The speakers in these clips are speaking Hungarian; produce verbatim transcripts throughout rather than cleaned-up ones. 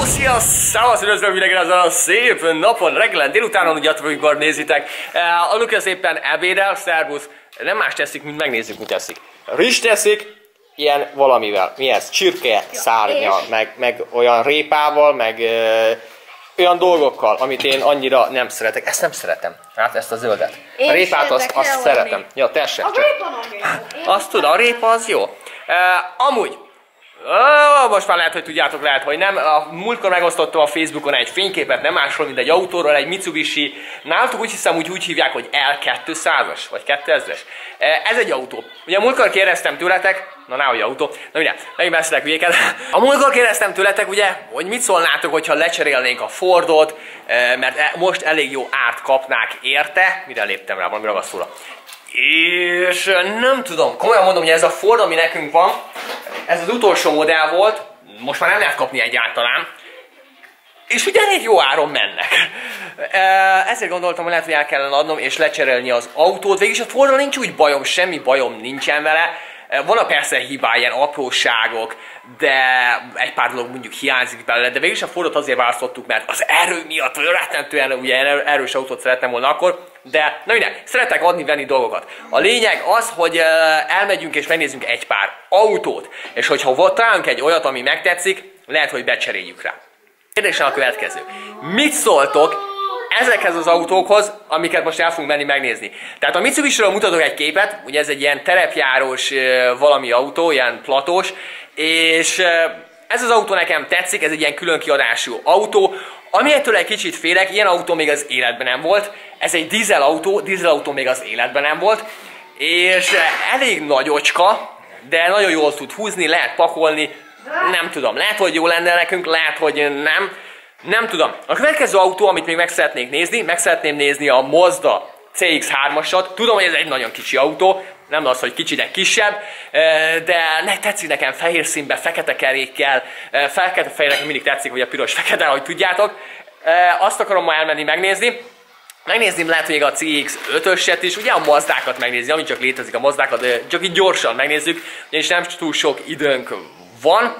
szia, szevasz, üdvözlök mindenkit ezen a szép napon, reggelen, délutánon, ugye attól, amikor nézitek. A Lukasz éppen ebédel, szervusz, nem más teszik, mint megnézzük, mit teszik. Rizs teszik, ilyen valamivel, mi ez? Csirke szárnyal, meg, meg olyan répával, meg ö, olyan dolgokkal, amit én annyira nem szeretek. Ezt nem szeretem, hát ezt a zöldet. A répát azt, azt szeretem. Ja, tessék csak. Azt tudom, a répa az jó. Uh, amúgy, uh, most már lehet, hogy tudjátok, lehet, hogy nem. A múltkor megosztottam a Facebookon egy fényképet, nem másról, mint egy autóról, egy Mitsubishi. Nálatok úgy hiszem, úgy, úgy hívják, hogy L kétszázas, vagy kétezres. Uh, ez egy autó. Ugye a múltkor kérdeztem tőletek, na ná, hogy autó, na ugye, megint beszélek hülyéket. A múltkor kérdeztem tőletek, ugye, hogy mit szólnátok, hogyha lecserélnénk a Fordot, uh, mert most elég jó árt kapnák érte. Mire léptem rá, valami ragasztóra. És nem tudom, komolyan mondom, hogy ez a Ford, ami nekünk van, ez az utolsó modell volt, most már nem lehet kapni egyáltalán, és ugye elég jó áron mennek. Ezért gondoltam, hogy lehet, hogy el kellene adnom és lecserélni az autót. Végülis a Fordral nincs úgy bajom, semmi bajom nincsen vele. Vannak persze hibái, ilyen apróságok, de egy pár dolog mondjuk hiányzik belőle, de végülis a Fordot azért választottuk, mert az erő miatt rettentően ugye erős autót szerettem volna akkor, de na minden, szeretek adni-venni dolgokat. A lényeg az, hogy elmegyünk és megnézzünk egy pár autót, és hogyha találunk egy olyat, ami megtetszik, lehet, hogy becseréljük rá. Kérdésem a következő. Mit szóltok ezekhez az autókhoz, amiket most el fogunk menni megnézni? Tehát a Mitsubishi-ről mutatok egy képet, ugye ez egy ilyen terepjárós valami autó, ilyen platós, és ez az autó nekem tetszik, ez egy ilyen külön kiadású autó, amilyettől egy kicsit félek, ilyen autó még az életben nem volt, ez egy dízel autó, dízel autó még az életben nem volt, és elég nagyocska, de nagyon jól tud húzni, lehet pakolni, nem tudom, lehet, hogy jó lenne nekünk, lehet, hogy nem. Nem tudom. A következő autó, amit még meg szeretnék nézni, meg szeretném nézni a Mazda C X hármasat. Tudom, hogy ez egy nagyon kicsi autó, nem az, hogy kicsi, de kisebb, de ne, tetszik nekem fehér színben, fekete kerékkel, fekete fejnek mindig tetszik, hogy a piros-fekete, ahogy tudjátok. Azt akarom ma elmenni megnézni. Megnézni lehet, hogy a C X ötöset is, ugye a Mazdákat megnézni, ami csak létezik a Mazdákat, csak így gyorsan megnézzük, ugyanis nem túl sok időnk van.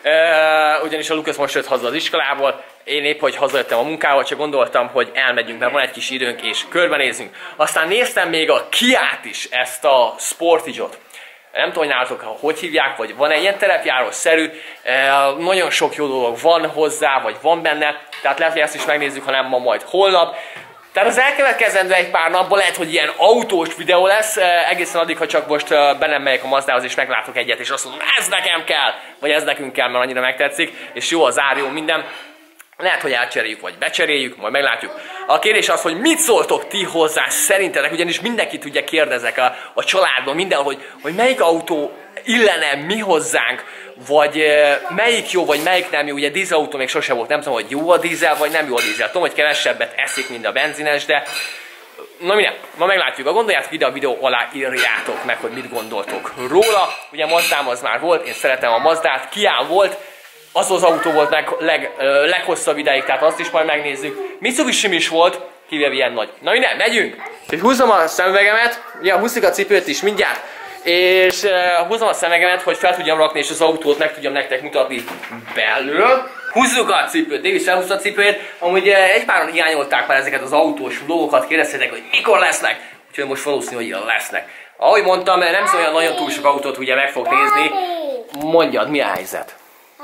Uh, ugyanis a Lukasz most jött haza az iskolából, én épp, hogy hazajöttem a munkával, csak gondoltam, hogy elmegyünk, mert van egy kis időnk és körbenézünk. Aztán néztem még a Kiát is, ezt a Sportage-ot. Nem tudom, hogy nálatok hogy hívják, vagy van egy ilyen terepjárós-szerű, uh, nagyon sok jó dolog van hozzá, vagy van benne, tehát lehet, hogy ezt is megnézzük, ha nem ma, majd holnap. Tehát az elkövetkezendő egy pár napban lehet, hogy ilyen autós videó lesz, egészen addig, ha csak most be nem megyek a Mazdához és meglátok egyet, és azt mondom, ez nekem kell, vagy ez nekünk kell, mert annyira megtetszik, és jó az ár, jó minden. Lehet, hogy elcseréljük, vagy becseréljük, majd meglátjuk. A kérdés az, hogy mit szóltok ti hozzá szerintetek, ugyanis mindenkit ugye kérdezek a, a családban, mindenhol, hogy, hogy melyik autó illene mi hozzánk, vagy e, melyik jó, vagy melyik nem jó. Ugye dízelautó még sose volt, nem tudom, hogy jó a dízel, vagy nem jó a dízel. Tudom, hogy kevesebbet eszik, mint a benzines, de na minden, ma meglátjuk. A gondoljátok, ide a videó alá írjátok meg, hogy mit gondoltok róla. Ugye Mazdám az már volt, én szeretem a Mazdát, Kián volt, az az autó volt meg leg, ö, leghosszabb ideig, tehát azt is majd megnézzük. Mitsubishi is volt, kivéve ilyen nagy. Na minden, megyünk! És húzom a szemüvegemet, ugye húzik a cipőt is mindjárt, és uh, húzom a szemüvegemet, hogy fel tudjam rakni, és az autót meg tudjam nektek mutatni belül. Húzzuk a cipőt, Davis felhúzta a cipőt, amúgy uh, egy páran hiányolták már ezeket az autós vlogokat, kérdeztétek, hogy mikor lesznek, úgyhogy most valószínű, hogy lesznek. Ahogy mondtam, nem szól olyan nagyon túl sok autót, ugye meg fog nézni. Mondjad, mi a helyzet?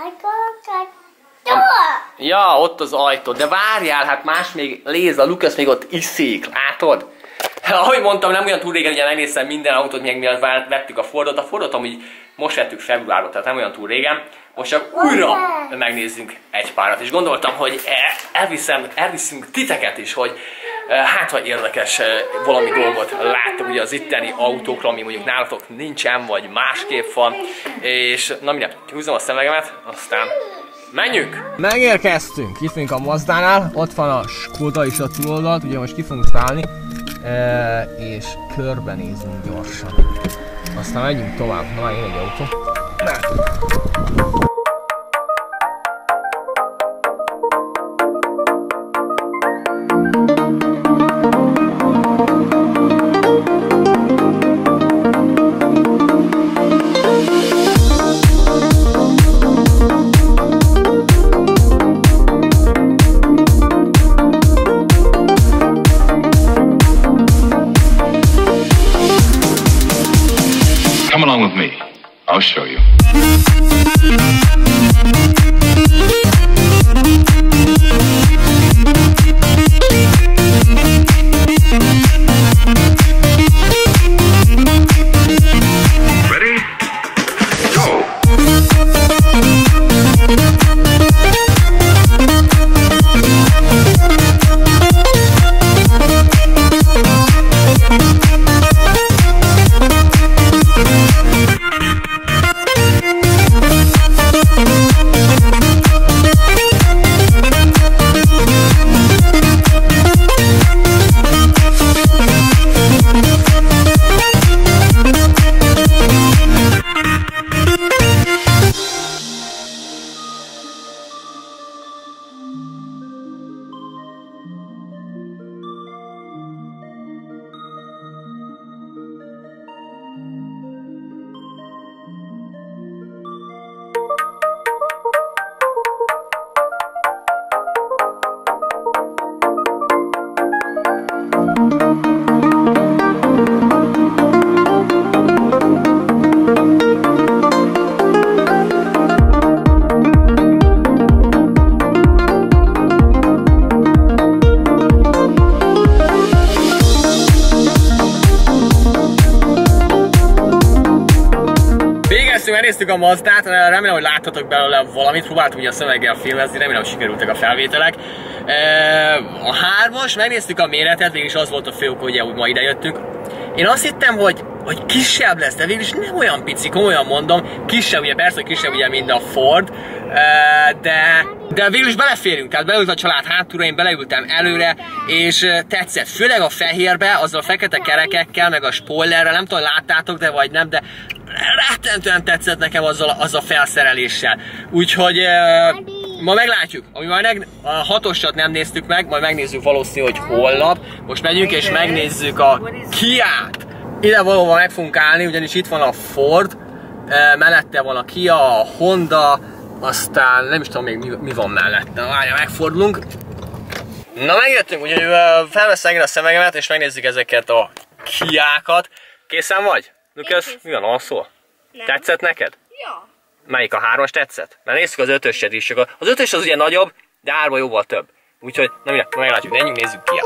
Ja, ott az ajtó, de várjál, hát más még léz, a Lukasz még ott iszik, látod? Ahogy mondtam, nem olyan túl régen, ugye megnéztem minden autót, még mielőtt vettük a Fordot. A Fordot amúgy most vettük februárban, tehát nem olyan túl régen. Most csak újra megnézzünk egy párat, és gondoltam, hogy elviszem, elviszünk titeket is, hogy hát, ha érdekes valami dolgot láttok ugye az itteni autókra, ami mondjuk nálatok nincsen, vagy másképp van. És na minden, húzom a szemüvegemet, aztán menjünk! Megérkeztünk, itt vagyunk a Mazdánál, ott van a Skoda is a túloldalt, ugye most ki fogunk szállni, e, és körbenézünk gyorsan. Aztán megyünk tovább, na jön egy autó. Come along with me. I'll show you. Ready? Go! Megnéztük a Mazdát, remélem, hogy láthatok belőle valamit, próbáltam ugye a szöveggel filmezni, remélem, hogy sikerültek a felvételek. A hármas, megnéztük a méretet, végülis az volt a fő ok, hogy ugye, úgy ma ide jöttünk. Én azt hittem, hogy, hogy kisebb lesz, de végülis nem olyan pici, komolyan mondom, kisebb, ugye persze, hogy kisebb ugye, mint a Ford, de, de végülis beleférünk, tehát beült a család hátulra, én beleültem előre, és tetszett, főleg a fehérbe, azzal a fekete kerekekkel, meg a spoilerrel, nem tudom, láttátok, de vagy nem, de rettentően tetszett nekem azzal, azzal a felszereléssel. Úgyhogy e, ma meglátjuk. Ami majd a hatosat nem néztük meg, majd megnézzük valószínű, hogy holnap. Most megyünk és megnézzük a Kiát. Ide valóban meg fogunk állni, ugyanis itt van a Ford, e, mellette van a Kia, a Honda, aztán nem is tudom még mi, mi van mellette. Várja, megfordulunk. Na megjöttünk, úgyhogy felveszem a szemegemet és megnézzük ezeket a Kiákat. Készen vagy? Lukasz, mi van, alszol? Nem. Tetszett neked? Ja. Melyik, a hármas tetszett? Mert nézzük az ötöset is. Az ötös az ugye nagyobb, de árba jóval több. Úgyhogy, na mindjárt, meglátjuk, menjünk, nézzük ki.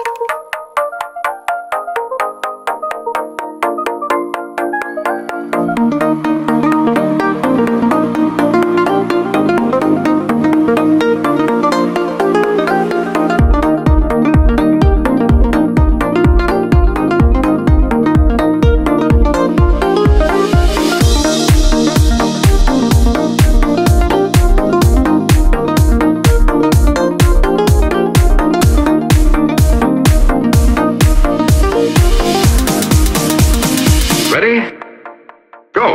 Ready? Go!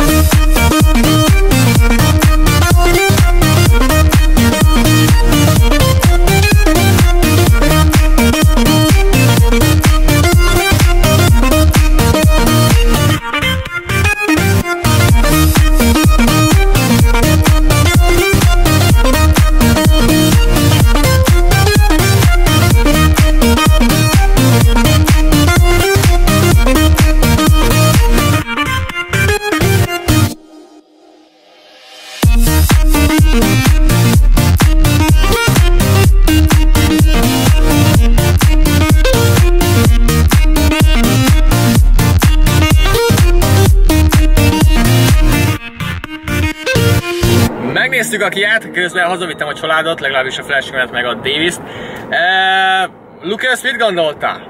Megnéztük a Kiát, közben hazavittem a családot, legalábbis a feleségemet meg a Davis-t. Uh, Lukasz, mit gondoltál?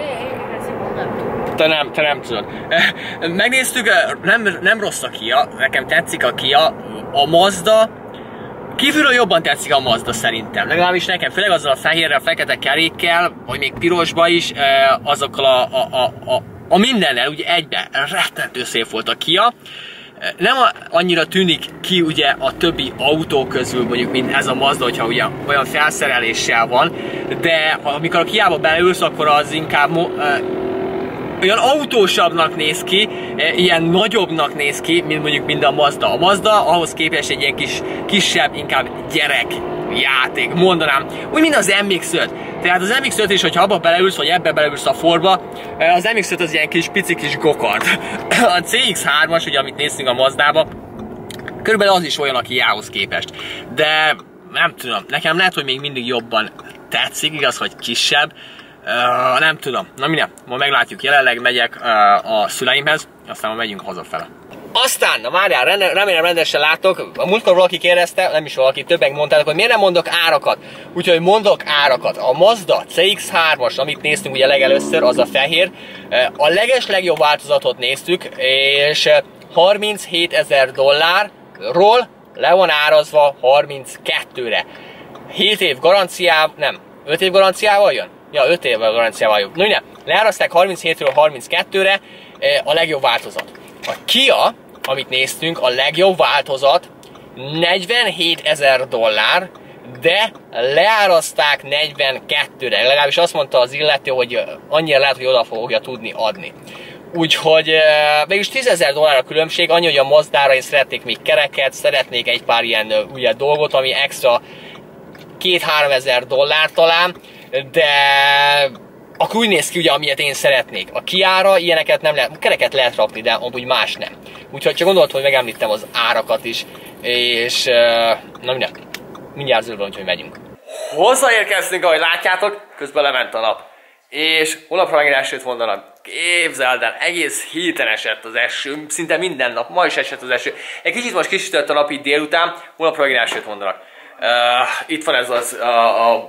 Te nem, te nem tudod. Uh, megnéztük, nem, nem rossz a Kia, nekem tetszik a Kia. A Mazda, kívülről jobban tetszik a Mazda szerintem. Legalábbis nekem, főleg azzal a fehérrel, fekete kerékkel, vagy még pirosba is, uh, azokkal a, a, a, a, a mindennel, ugye egyben rettentő szép volt a Kia. Nem annyira tűnik ki ugye a többi autó közül, mondjuk, mint ez a Mazda, hogyha ugye olyan felszereléssel van, de amikor a Kiába beülsz, akkor az inkább uh, olyan autósabbnak néz ki, uh, ilyen nagyobbnak néz ki, mint mondjuk mind a Mazda. A Mazda ahhoz képest egy ilyen kis, kisebb, inkább gyerek játék, mondanám. Úgy, mint az em iksz öt. Tehát az em iksz öt is, hogyha abba beleülsz, vagy ebbe beleülsz a Fordba, az em iksz öt az ilyen kis pici kis gokart. A cé iksz hármas, ugye, amit néztünk a Mazdába, körülbelül az is olyan a Kiához képest. De nem tudom, nekem lehet, hogy még mindig jobban tetszik, igaz, hogy kisebb. Uh, nem tudom, na minden, ma meglátjuk, jelenleg megyek uh, a szüleimhez, aztán ma megyünk hazafele. Aztán, na várjál, remélem rendesen látok, a múltkor valaki kérdezte, nem is valaki, többek mondtátok, hogy miért nem mondok árakat. Úgyhogy mondok árakat. A Mazda cé iksz hármas, amit néztünk ugye legelőször, az a fehér, a leges legjobb változatot néztük, és harminchétezer dollárról le van árazva harminckettőre. hét év garanciával, nem, öt év garanciával jön? Ja, öt évvel garanciával jön. No, nem, leárazták harminchétről harminckettőre a legjobb változat. A Kia, amit néztünk, a legjobb változat negyvenhétezer dollár, de leárazták negyvenkettőre. Legalábbis azt mondta az illető, hogy annyira lehet, hogy oda fogja tudni adni. Úgyhogy mégis tízezer dollár a különbség, annyi, hogy a Mazdára én szeretnék még kereket, szeretnék egy pár ilyen ugye, dolgot, ami extra két-háromezer dollár talán, de akkor úgy néz ki ugye, amilyet én szeretnék. A Kiára ilyeneket nem lehet, kereket lehet rakni, de amúgy más nem. Úgyhogy csak gondoltam, hogy megemlítem az árakat is, és na minden, mindjárt zöldben, úgyhogy megyünk. Hozzáérkeztünk, ahogy látjátok, közben lement a nap. És holnapra megint esőt mondanak. Képzeld el, egész héten esett az eső, szinte minden nap, ma is esett az eső. Egy kicsit most kisütött a nap itt délután, holnapra megint esőt mondanak. Uh, itt van ez az a, a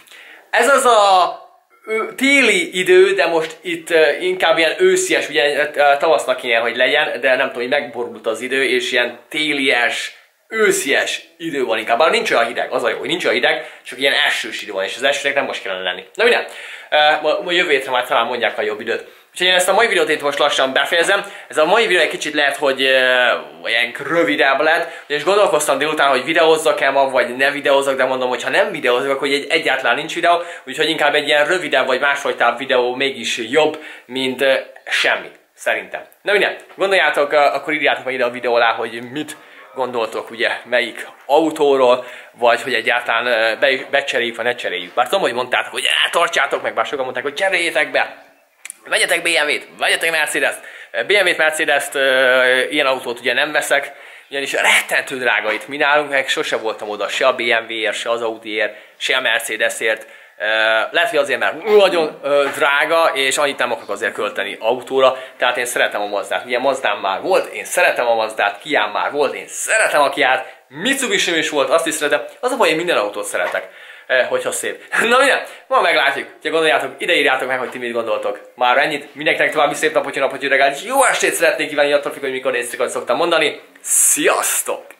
ez az a téli idő, de most itt uh, inkább ilyen őszies, ugye uh, tavasznak ilyen, hogy legyen, de nem tudom, hogy megborult az idő, és ilyen télies, őszies idő van inkább. Bár nincs olyan hideg, az a jó, hogy nincs olyan hideg, csak ilyen esős idő van, és az esőnek nem most kellene lenni. Na minden, uh, ma jövő hétre már talán mondják a jobb időt. Úgyhogy én ezt a mai videót itt most lassan befejezem. Ez a mai videó egy kicsit lehet, hogy uh, ilyen rövidebb lett. És gondolkoztam délután, hogy videózzak-e ma, vagy ne videózzak, de mondom, hogy ha nem videózzak, akkor egy, egyáltalán nincs videó. Úgyhogy inkább egy ilyen rövidebb, vagy másfajtább videó mégis jobb, mint uh, semmi. Szerintem. Na minden, gondoljátok, uh, akkor írjátok meg ide a videó alá, hogy mit gondoltok, ugye, melyik autóról, vagy hogy egyáltalán uh, be, becseréljük, vagy ne cseréljük. Bár tudom, hogy mondtátok, hogy tartsátok meg, bár sokan mondták, hogy cseréljétek be. Vegyetek bé em vét, vegyetek Mercedes-t. bé em vét, Mercedes-t, uh, ilyen autót ugye nem veszek, ugyanis rettentő drága itt. Mi nálunk meg sose voltam oda, se a bé em véért, se az Audiért, se a Mercedesért. Uh, lehet, hogy azért, mert nagyon uh, drága, és annyit nem akarok azért költeni autóra, tehát én szeretem a Mazdát. Ugye Mazdám már volt, én szeretem a Mazdát, Kiám már volt, én szeretem a Kiát, Mitsubishi is volt, azt is szeretem. Az a baj, én minden autót szeretek. Eh, hogyha szép. Na minden, ma meglátjuk. Ha gondoljátok, ide írjátok meg, hogy ti mit gondoltok. Már ennyit. Mindenkinek további szép napot, jó napot, jó reggelt, és jó estét szeretnék kívánni, attól függ, hogy mikor néztük, ahogy szoktam mondani. Sziasztok!